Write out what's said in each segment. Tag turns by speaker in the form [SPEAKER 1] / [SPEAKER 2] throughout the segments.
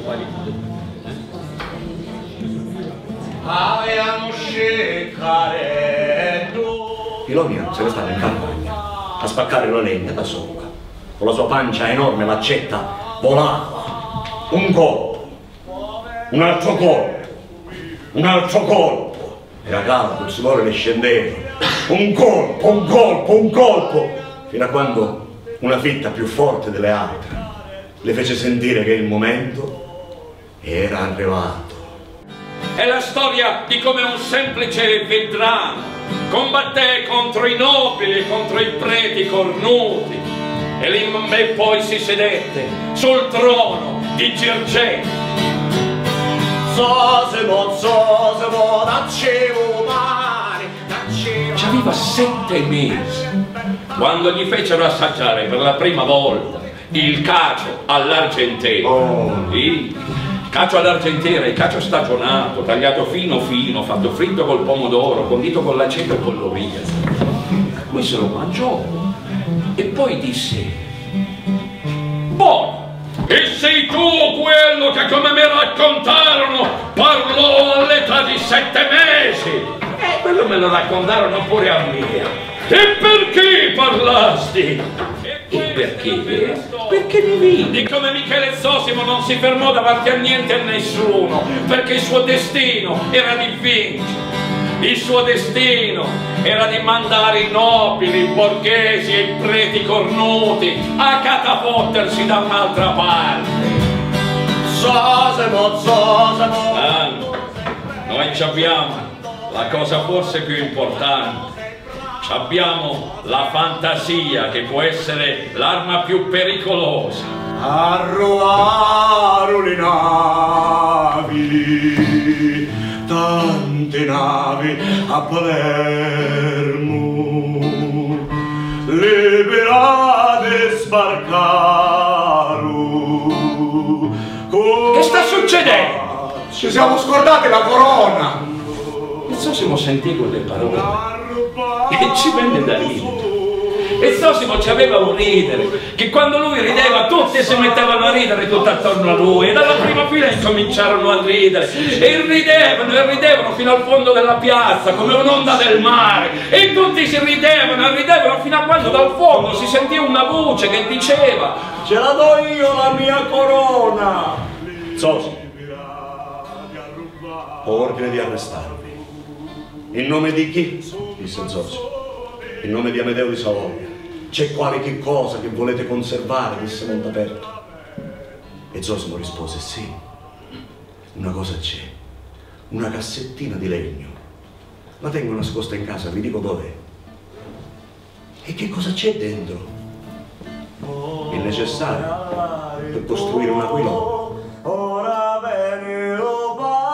[SPEAKER 1] Avevamo sceccare.
[SPEAKER 2] Pilonia se ne stava in campagna a spaccare la legna da sola. Con la sua pancia enorme l'accetta volava. Un colpo, un altro colpo, un altro colpo. Era caldo, il sudore le scendeva. Un colpo, un colpo, un colpo. Fino a quando una fitta più forte delle altre le fece sentire che il momento era arrivato.
[SPEAKER 3] È la storia di come un semplice vedrano combatté contro i nobili e contro i preti cornuti e lì poi si sedette sul trono di Girgenti.
[SPEAKER 1] Sosimo, nascevo male,
[SPEAKER 3] C'aveva 7 mesi quando gli fecero assaggiare per la prima volta il cacio all'argentiera. Il cacio all'argentiera, il cacio stagionato, tagliato fino fino, fatto fritto col pomodoro, condito con l'aceto e con l'oliva. Lui se lo mangiò e poi disse: buono! E sei tu quello che, come mi raccontarono, parlò all'età di 7 mesi? Quello me lo raccontarono pure a me. E perché parlasti? E perché? Perché mi vidi come Michele Zosimo non si fermò davanti a niente e a nessuno, perché il suo destino era di vincere. Il suo destino era di mandare i nobili, i borghesi e i preti cornuti a catapottersi da un'altra parte.
[SPEAKER 1] Sosimo.
[SPEAKER 3] Noi ci abbiamo la cosa forse più importante. Abbiamo la fantasia, che può essere l'arma più pericolosa.
[SPEAKER 1] Arruaro le navi, tante navi a Palermo, liberate sbarcaro.
[SPEAKER 3] Che sta succedendo?
[SPEAKER 1] Ci siamo scordati la corona.
[SPEAKER 3] E Zosimo sentì quelle parole e ci venne da ridere. E Zosimo ci aveva un ridere, che quando lui rideva tutti si mettevano a ridere tutto attorno a lui, e dalla prima fila incominciarono a ridere e ridevano fino al fondo della piazza come un'onda del mare, e tutti si ridevano fino a quando dal fondo si sentì una voce che diceva:
[SPEAKER 1] ce la do io la mia corona.
[SPEAKER 2] Zosimo, ho ordine di arrestarvi. In nome di chi? Disse Zosimo. In nome di Amedeo di Savoia. C'è qualche cosa che volete conservare? Disse Montaperto. E Zosimo rispose: sì, una cosa c'è, una cassettina di legno. La tengo nascosta in casa, vi dico dov'è. E che cosa c'è dentro? Il necessario per costruire un aquilone.
[SPEAKER 1] Ora vieni lo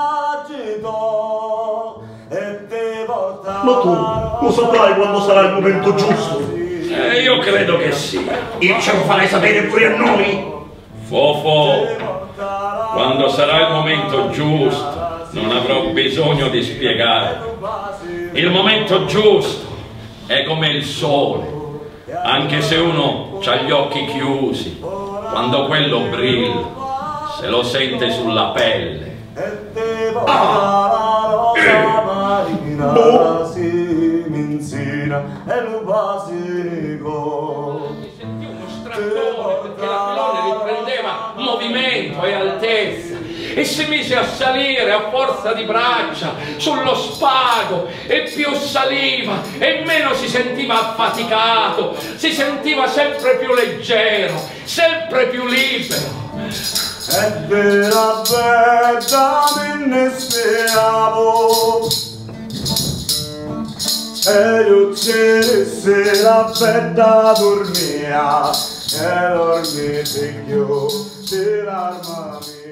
[SPEAKER 1] bagito e te porta.
[SPEAKER 2] Ma tu lo saprai quando sarà il momento giusto.
[SPEAKER 3] io credo che sì.
[SPEAKER 2] Io ce lo farai sapere pure a noi.
[SPEAKER 3] Fofo, quando sarà il momento giusto non avrò bisogno di spiegare. Il momento giusto è come il sole, anche se uno ha gli occhi chiusi, quando quello brilla se lo sente sulla pelle. Sentì uno strattone perché l'aquilone riprendeva movimento e altezza e si mise a salire a forza di braccia sullo spago, e più saliva e meno si sentiva affaticato, si sentiva sempre più leggero, sempre più libero.
[SPEAKER 1] E vera bella me ne spiavo, e io se la bella dormia, e dormite io dell'arma mia.